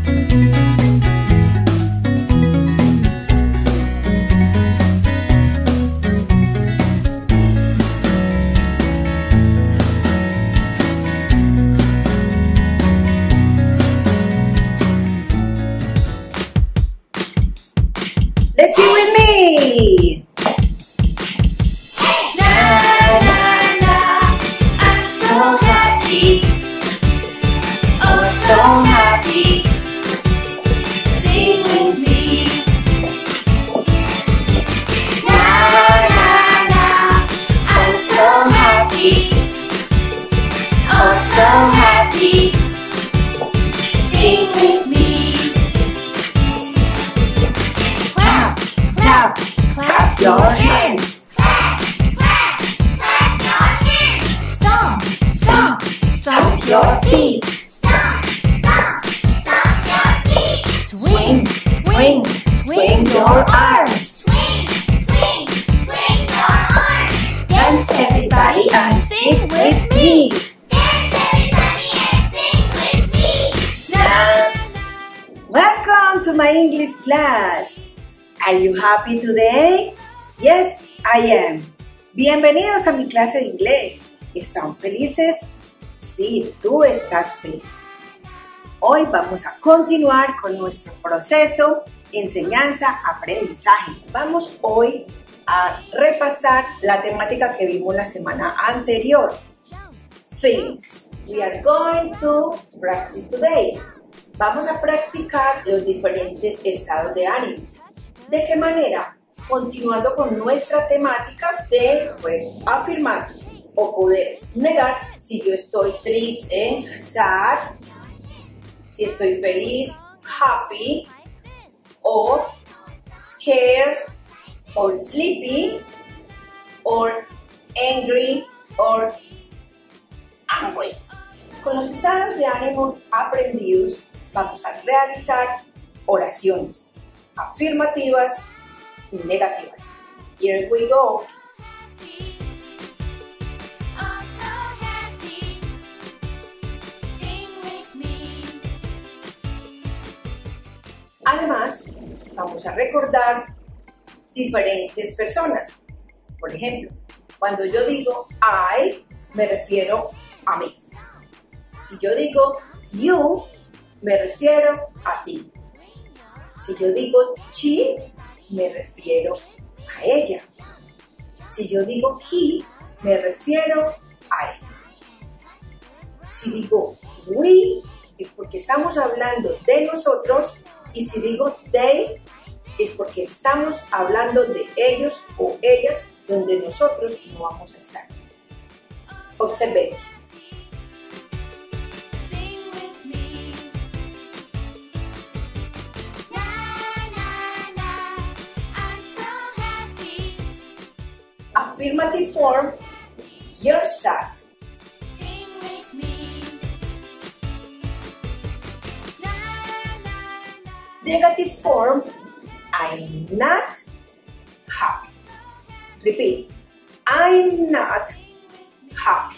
Let's sing with me! Na, na, na, I'm so happy. Oh, so happy. Sing with me. Na, na, na, I'm so happy. Oh, so happy. Sing with me. Clap, clap your hands. Clap, clap, clap your hands. Stomp, stomp, Stomp your feet. Stomp, stomp, stomp your feet. Swing, swing, swing your arms. Swing, swing, swing your arms. Dance everybody and sing with me. Dance everybody and sing with me. Welcome to my English class. Are you happy today? Yes, I am. Bienvenidos a mi clase de inglés. ¿Están felices? Sí, tú estás feliz. Hoy vamos a continuar con nuestro proceso enseñanza-aprendizaje. Vamos hoy a repasar la temática que vimos la semana anterior. Feelings. We are going to practice today. Vamos a practicar los diferentes estados de ánimo. ¿De qué manera? Continuando con nuestra temática de afirmar o poder negar si yo estoy triste, sad, si estoy feliz, happy, or scared, or sleepy, or angry, or angry. Con los estados de ánimo aprendidos vamos a realizar oraciones afirmativas y negativas. Here we go. Oh, so happy. Sing with me. Además, vamos a recordar diferentes personas. Por ejemplo, cuando yo digo I, me refiero a mí. Si yo digo you, me refiero a ti. Si yo digo she, me refiero a ella. Si yo digo he, me refiero a él. Si digo we, es porque estamos hablando de nosotros. Y si digo they, es porque estamos hablando de ellos o ellas, donde nosotros no vamos a estar. Observemos. Sing with me. Na, na, na, I'm so happy. Affirmative form, you're sad. Sing with me. Na, na, na. Negative form, I'm not happy. Repeat, I'm not happy.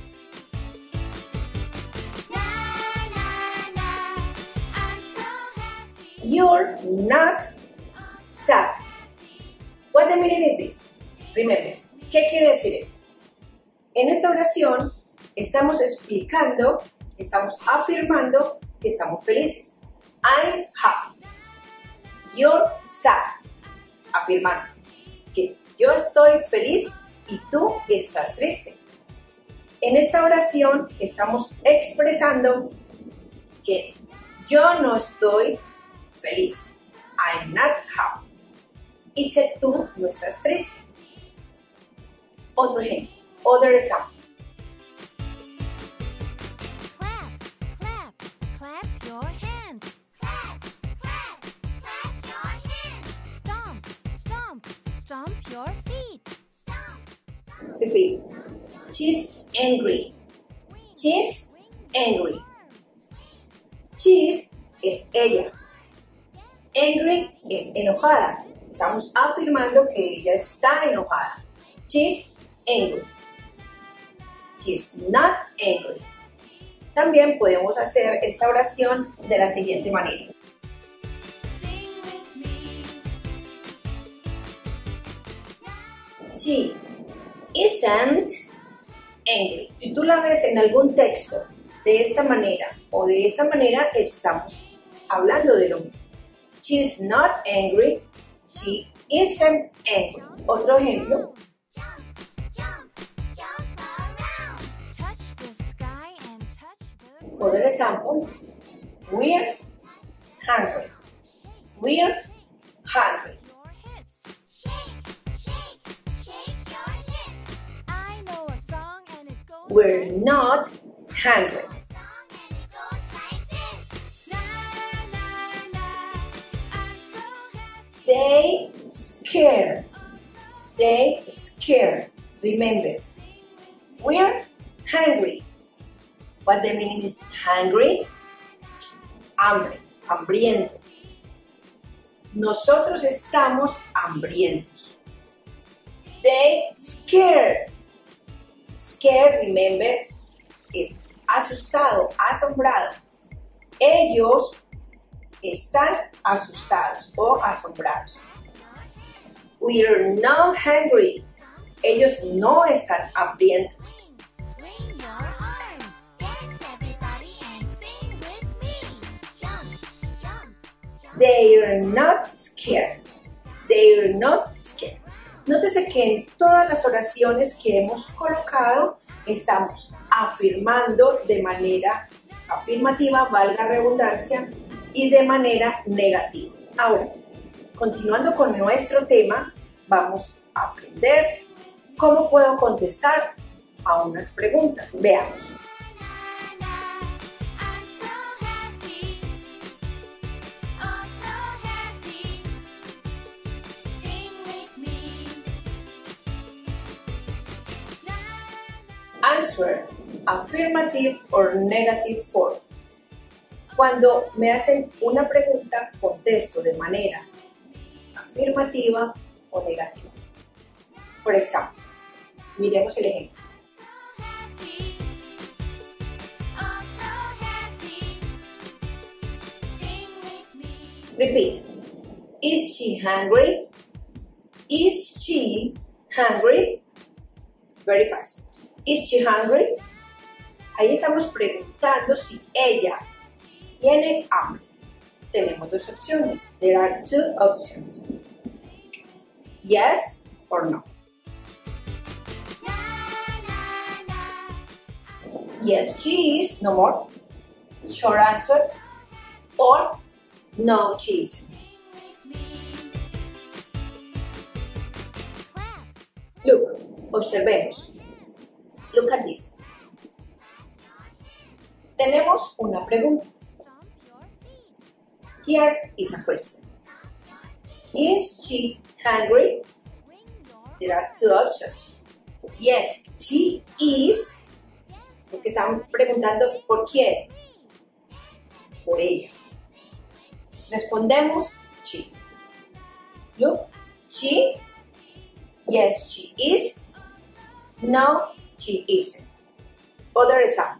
Na, na, na, I'm so happy. You're not sad. What the meaning is this? Remember, ¿qué quiere decir esto? En esta oración estamos explicando, estamos afirmando que estamos felices. I'm happy. You're sad. Afirmando que yo estoy feliz y tú estás triste. En esta oración estamos expresando que yo no estoy feliz. I'm not happy. Y que tú no estás triste. Otro ejemplo. Other example. Clap, clap, clap your hands. Clap, clap, clap your hands. Stomp, stomp, stomp your feet. Stomp. Repeat. She's angry. She's angry. She's es ella. Angry es enojada. Estamos afirmando que ella está enojada. She's angry. She's not angry. También podemos hacer esta oración de la siguiente manera. She isn't angry. Si tú la ves en algún texto de esta manera o de esta manera, estamos hablando de lo mismo. She's not angry. She isn't angry. Otro ejemplo. Other example. We're hungry. We're hungry. We're not hungry. They scared. They scared. Remember, we're hungry. What the meaning is hungry? Hambre, hambriento. Nosotros estamos hambrientos. They scared. Scared, remember, es asustado, asombrado. Ellos están asustados o asombrados. We're not hungry. Ellos no están hambrientos. They're not scared. They're not scared. Nótese que en todas las oraciones que hemos colocado estamos afirmando de manera afirmativa, valga la redundancia, y de manera negativa. Ahora, continuando con nuestro tema, vamos a aprender cómo puedo contestar a unas preguntas. Veamos. Answer, affirmative or negative form. Cuando me hacen una pregunta, contesto de manera afirmativa o negativa. Por ejemplo, miremos el ejemplo. Repeat. Is she hungry? Is she hungry? Very fast. Is she hungry? Ahí estamos preguntando si ella tiene hambre. Tenemos dos opciones. There are two options. Yes or no. Yes, she is. No more. Short answer. Or no, she isn't. Look, observemos. Look at this. Tenemos una pregunta. Here is a question. Is she hungry? There are two options. Yes, she is. Porque están preguntando ¿por quién? Por ella. Respondemos she. Look, she. Yes, she is. No, she isn't. Other example.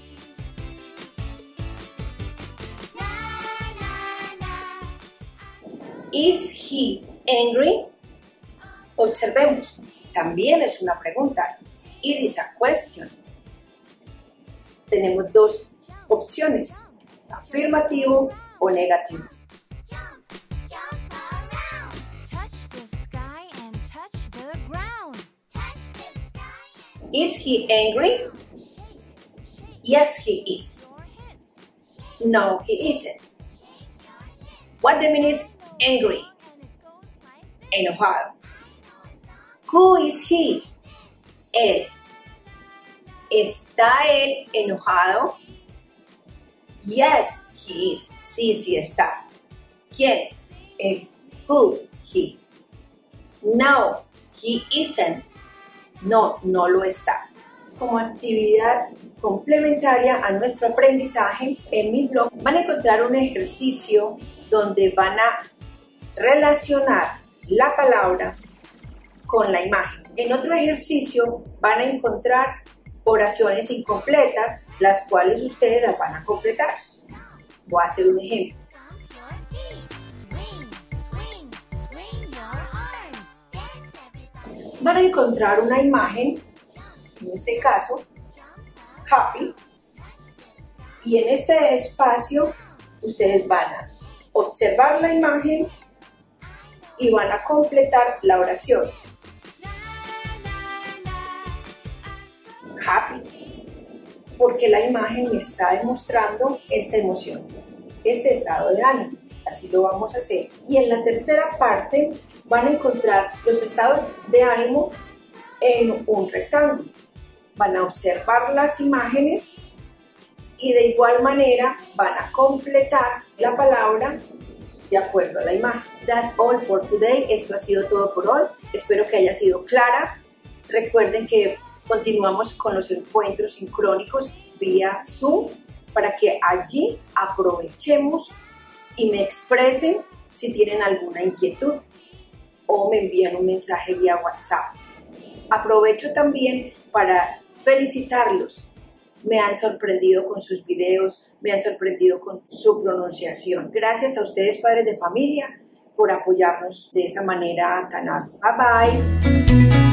Is he angry? Observemos, también es una pregunta. It is a question. Tenemos dos opciones, afirmativo o negativo. Is he angry? Yes, he is. No, he isn't. What the meaning is angry? Enojado. Who is he? Él. ¿Está él enojado? Yes, he is. Sí, sí está. ¿Quién? Él. Who? He. No, he isn't. No, no lo está. Como actividad complementaria a nuestro aprendizaje, en mi blog van a encontrar un ejercicio donde van a relacionar la palabra con la imagen. En otro ejercicio van a encontrar oraciones incompletas, las cuales ustedes las van a completar. Voy a hacer un ejemplo. Van a encontrar una imagen, en este caso, happy, y en este espacio ustedes van a observar la imagen y van a completar la oración. Happy, porque la imagen me está demostrando esta emoción, este estado de ánimo. Así lo vamos a hacer. Y en la tercera parte van a encontrar los estados de ánimo en un rectángulo. Van a observar las imágenes y de igual manera van a completar la palabra de acuerdo a la imagen. That's all for today. Esto ha sido todo por hoy. Espero que haya sido clara. Recuerden que continuamos con los encuentros sincrónicos vía Zoom para que allí aprovechemos y me expresen si tienen alguna inquietud o me envían un mensaje vía WhatsApp. Aprovecho también para felicitarlos. Me han sorprendido con sus videos, me han sorprendido con su pronunciación. Gracias a ustedes, padres de familia, por apoyarnos de esa manera tan alta. Bye bye.